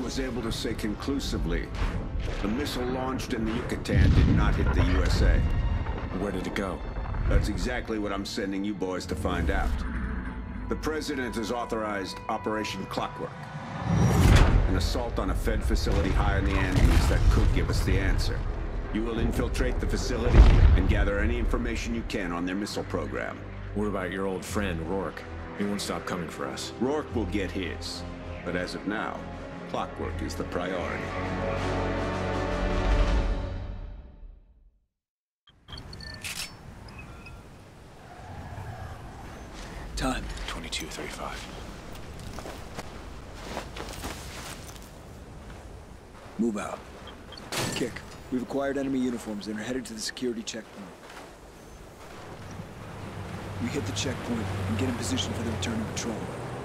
was able to say conclusively the missile launched in the Yucatan did not hit the USA. Where did it go? That's exactly what I'm sending you boys to find out. The President has authorized Operation Clockwork. An assault on a Fed facility high in the Andes that could give us the answer. You will infiltrate the facility and gather any information you can on their missile program. What about your old friend, Rorke? He won't stop coming for us. Rorke will get his. But as of now, Clockwork is the priority. Time. 22:35. Move out. Kick. We've acquired enemy uniforms and are headed to the security checkpoint. We hit the checkpoint and get in position for the return of patrol.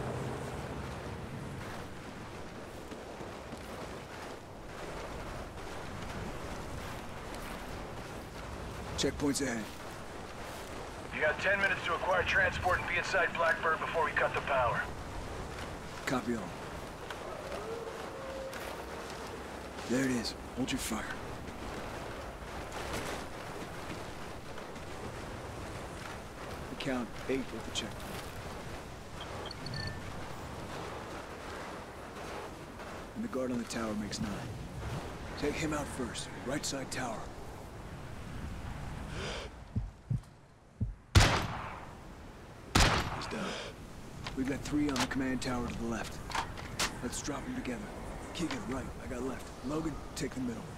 Checkpoint's ahead. You got 10 minutes to acquire transport and be inside Blackbird before we cut the power. Copy all. There it is. Hold your fire. We count 8 at the checkpoint. And the guard on the tower makes 9. Take him out first. Right side tower. He's down. We've got 3 on the command tower to the left. Let's drop them together. Keegan, right. I got left. Logan, take the middle.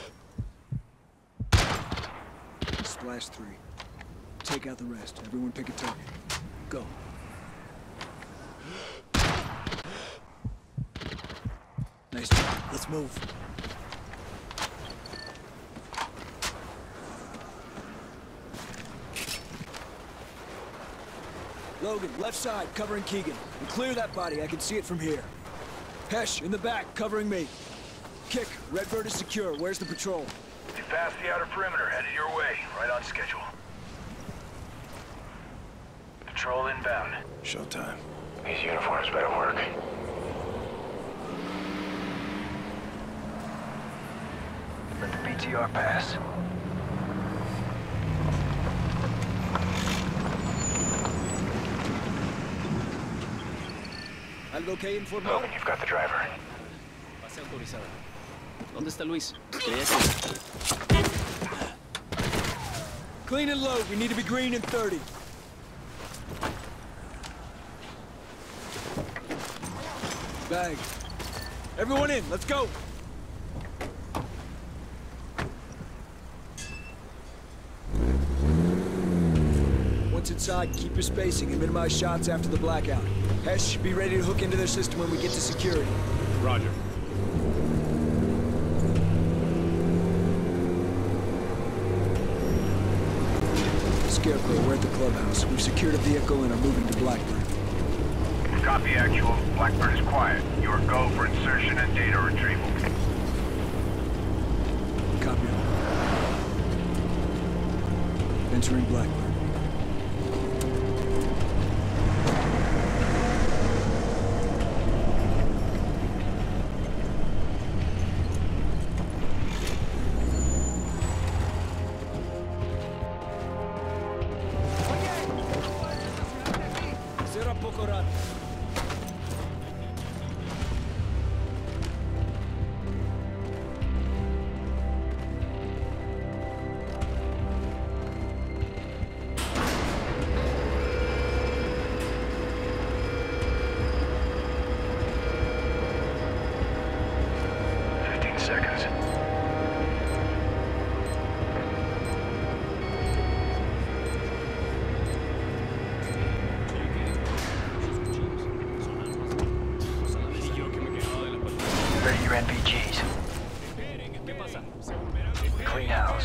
Splash 3. Take out the rest. Everyone pick a target. Go. Nice job. Let's move. Logan, left side, covering Keegan. And clear that body. I can see it from here. Hesh, in the back, covering me. Kick, Redbird is secure. Where's the patrol? You passed the outer perimeter, headed your way. Right on schedule. Patrol inbound. Showtime. These uniforms better work. Let the BTR pass. Algo que informar? Logan, you've got the driver. Base autorizada. ¿Dónde está Luis? Clean and load. We need to be green in 30. Bag. Everyone in. Let's go. Once inside, keep your spacing and minimize shots after the blackout. Hesh, be ready to hook into their system when we get to security. Roger. Scarecrow, we're at the clubhouse. We've secured a vehicle and are moving to Blackbird. Copy actual. Blackbird is quiet. You are go for insertion and data retrieval. Copy all. Entering Blackbird. NVGs. Clean house.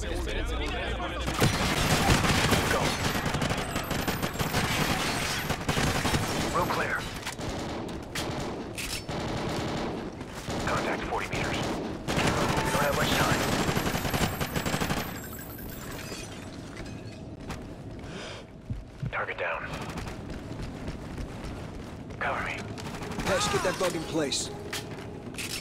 Go. Real clear. Contact 40 meters. We don't have much time. Target down. Cover me. Hesh, get that bug in place.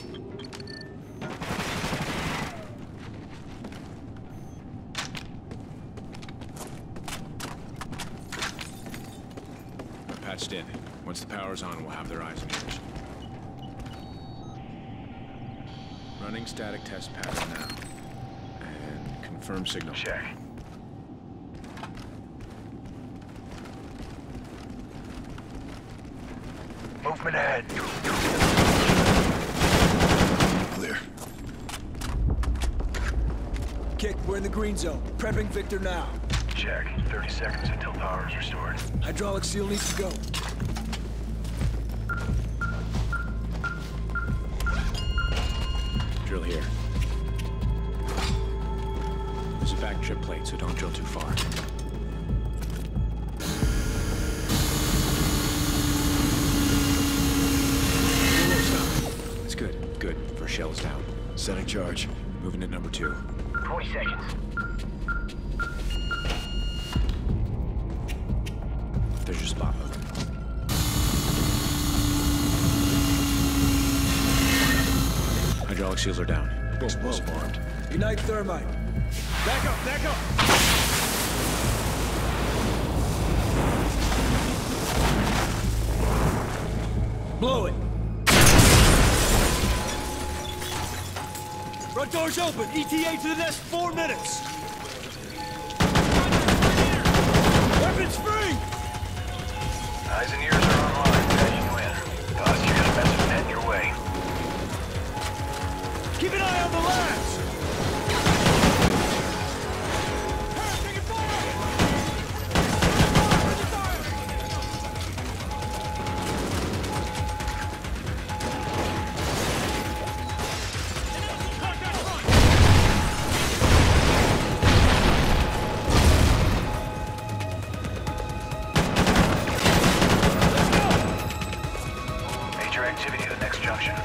Once the power's on, we'll have their eyes and ears. Running static test pattern now. And confirm signal. Check. Movement ahead. Clear. Kick, we're in the green zone. Prepping Victor now. Check. 30 seconds until power is restored. Hydraulic seal needs to go. Drill here. There's a back trip plate, so don't drill too far. That's good. Good. First shell is down. Setting charge. Moving to number 2. 20 seconds. There's your spot load. Hydraulic seals are down. Explosive armed. Ignite thermite. Back up, back up! Blow it. Front door's open. ETA to the nest, 4 minutes. Weapons free! Eyes and ears are online. Patching you in. Toss your defensive net your way. Keep an eye on the labs! Major activity at the next junction.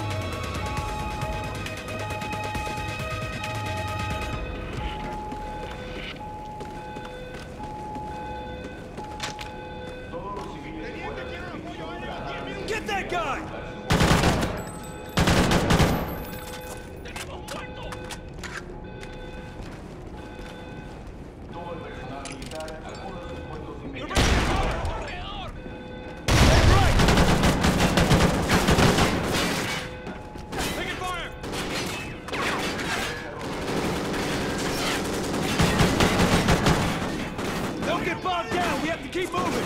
Get that guy! Don't get bogged down! We have to keep moving!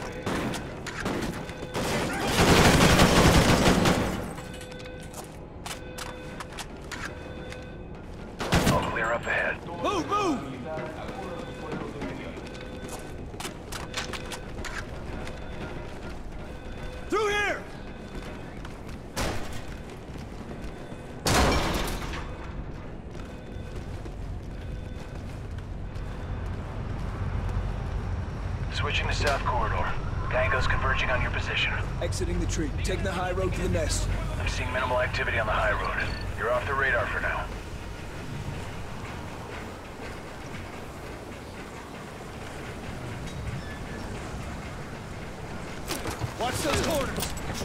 All clear up ahead. Move, move! Through here! Switching to south corridor. Tango's converging on your position. Exiting the tree. Taking the high road to the nest. I'm seeing minimal activity on the high road. You're off the radar for now. Watch those corners!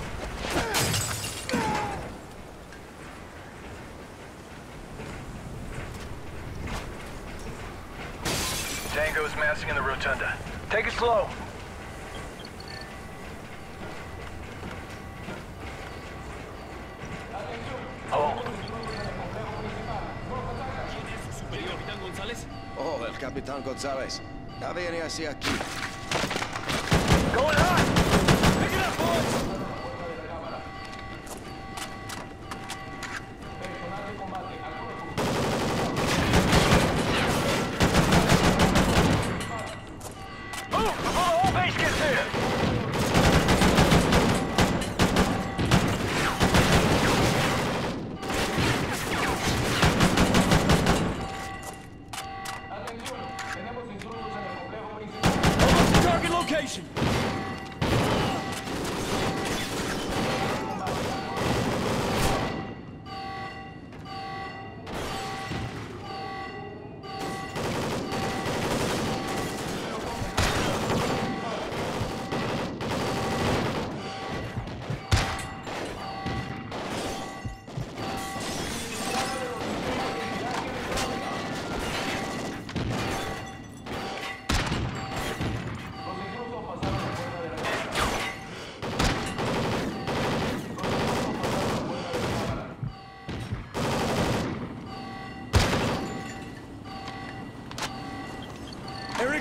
Tango's massing in the rotunda. Take it slow. Hold. Superior, Capitán González. Oh, el Capitán González. Ya viene hacia aquí. Going hot! Pick it up, boys! Move before the whole base gets here! Almost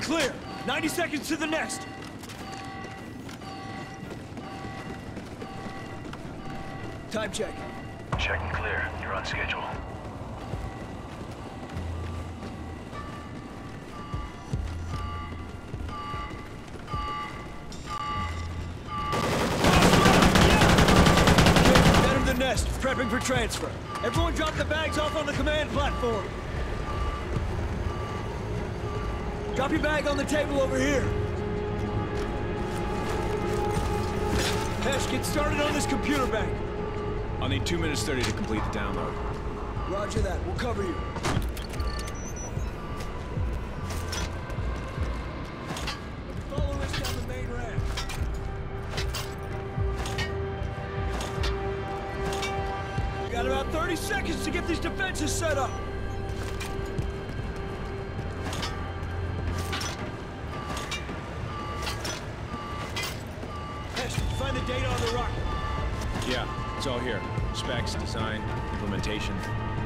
clear. 90 seconds to the nest. Time check. Check and clear. You're on schedule. Enter the nest. Prepping for transfer. Everyone drop the bags off on the command platform. Drop your bag on the table over here. Hesh, get started on this computer bank. I'll need 2 minutes 30 to complete the download. Roger that. We'll cover you. Follow us down the main ramp. We got about 30 seconds to get these defenses set up. Hesh, did you find the data on the rocket? Yeah, it's all here. Specs, design, implementation.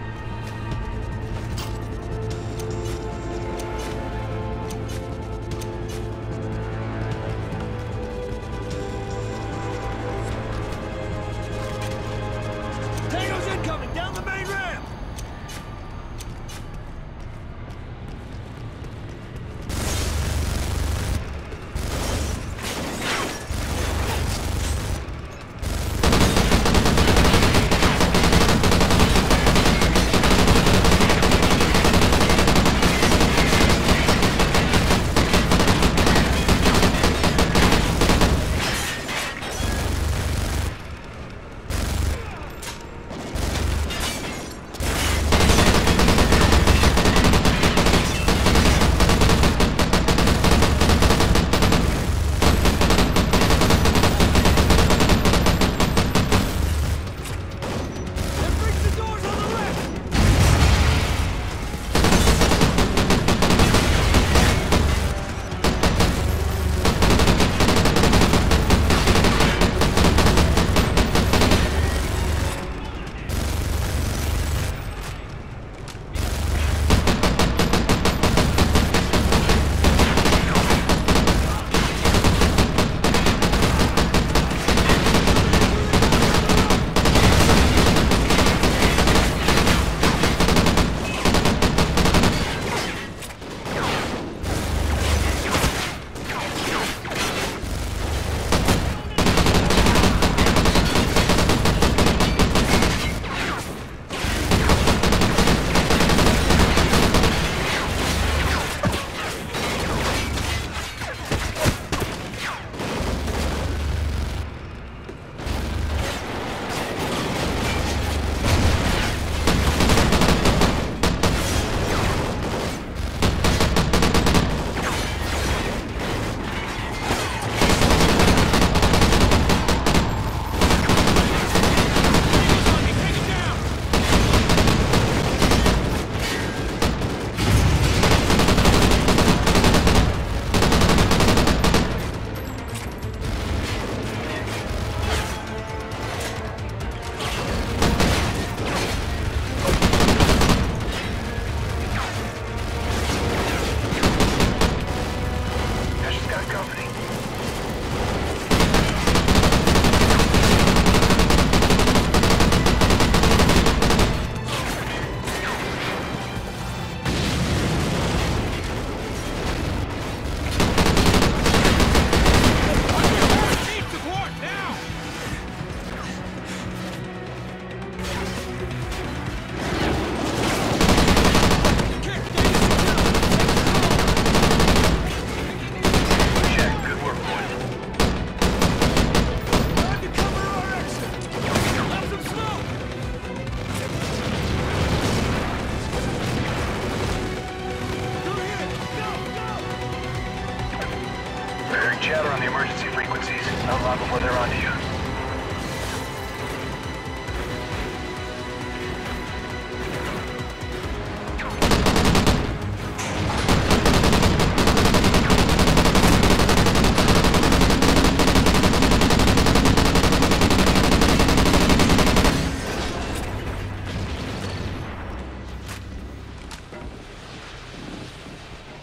Tango's incoming! Down the main ramp!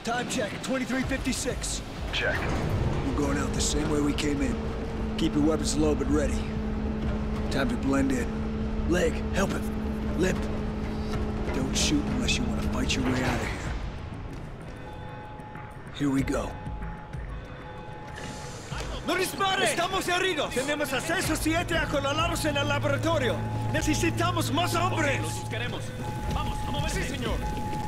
Time check, 23:56. Check. We're going out the same way we came in. Keep your weapons low but ready. Time to blend in. Leg, help him. Lip. Don't shoot unless you want to fight your way out of here. Here we go. ¡No dispare! ¡Estamos heridos! Tenemos acceso 7 acolalados en el laboratorio. Necesitamos más hombres. Los buscaremos. Vamos, a moverse. Sí, señor.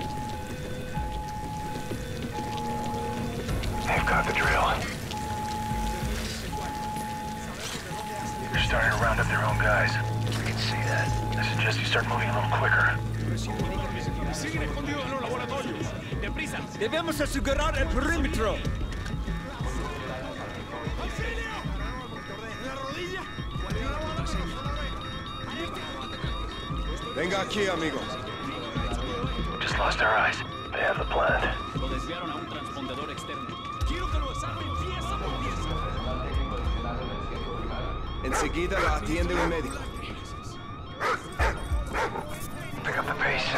They've got the drill. They're starting to round up their own guys. I can see that. I suggest you start moving a little quicker. Siguen escondidos en los laboratorios. ¡Deprisa! Debemos asegurar el perímetro. Venga aquí, amigo. Just lost our eyes. They have the plan. Lo desviaron a un transpondedor externo. Quiero que lo desarmen pieza por pieza. Enseguida la atiende un médico. Pick up the pace.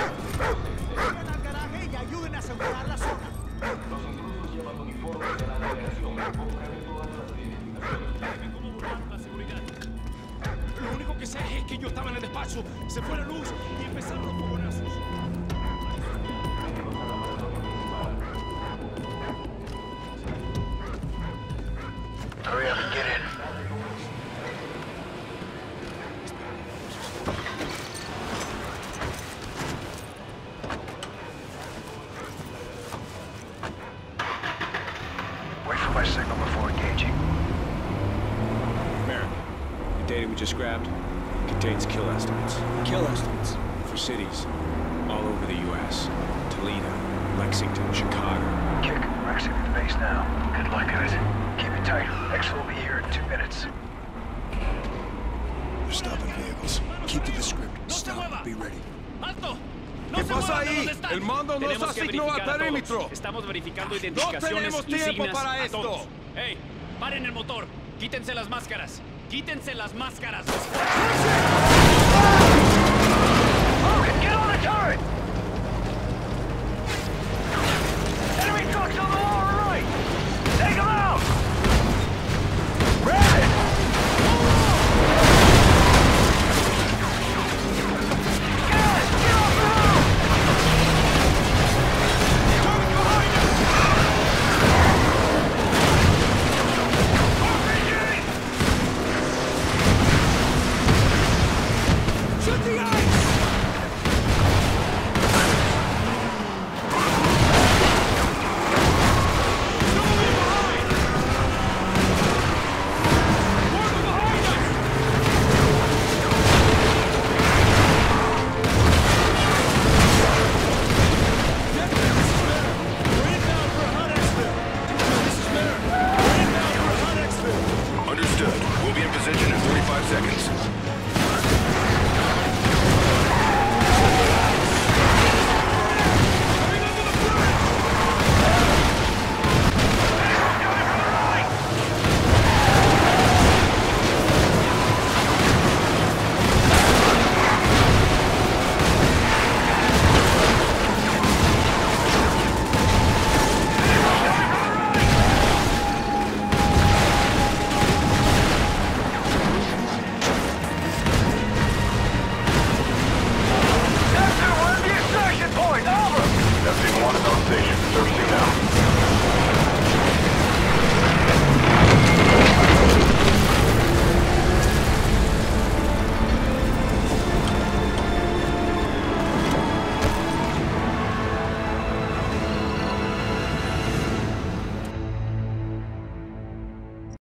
Lo único que sé es que yo estaba en el despacho, se fue la luz y empezaron los fogonazos. Hurry up and get in. Wait for my signal before engaging. Merrick, the data we just grabbed contains kill estimates Kill estimates. for cities all over the U.S. Toledo, Lexington, Chicago. Kick, we're exiting the base now. Good luck, guys. Keep it tight. Exfil will be here in 2 minutes. They're stopping vehicles. Keep to the script. Stop. Be ready. ¡Alto! ¡No ¿Qué se pasa muevan de ahí? donde están! El mando nos Tenemos que asignó al verificar a todos. perímetro. Estamos verificando identificaciones tenemos tiempo insignias para a esto. todos. ¡Ey! ¡Paren el motor! ¡Quítense las máscaras! ¡Quítense las máscaras! Get on the turret! Enemy trucks on the lower right! Take them out! Red! Guys, get off the roof! Turret behind us! RPG! ¡Shoot the eye!